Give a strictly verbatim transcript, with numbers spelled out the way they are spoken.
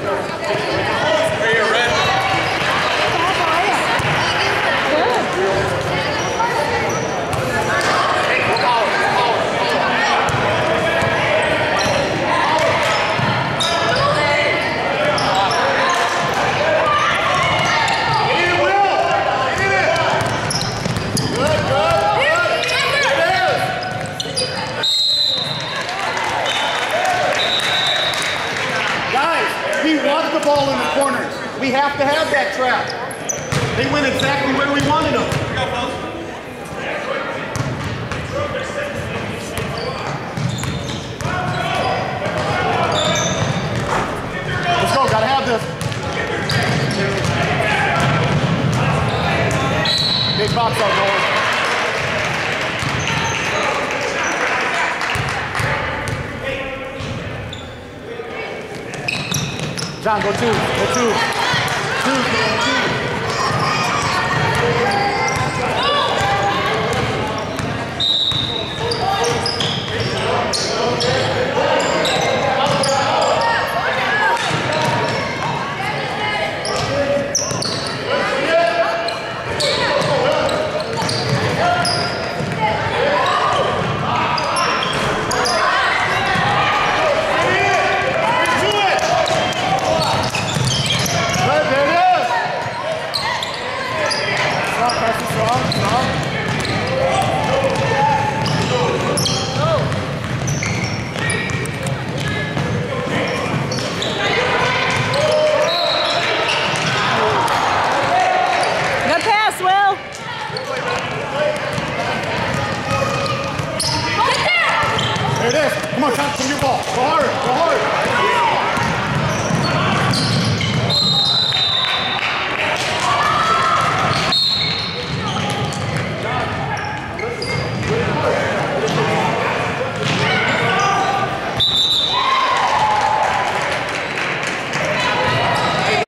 We have to have that trap. They went exactly where we wanted them. Let's go, gotta have this. Big box out, Noah. John, go two, go two. Two, go two.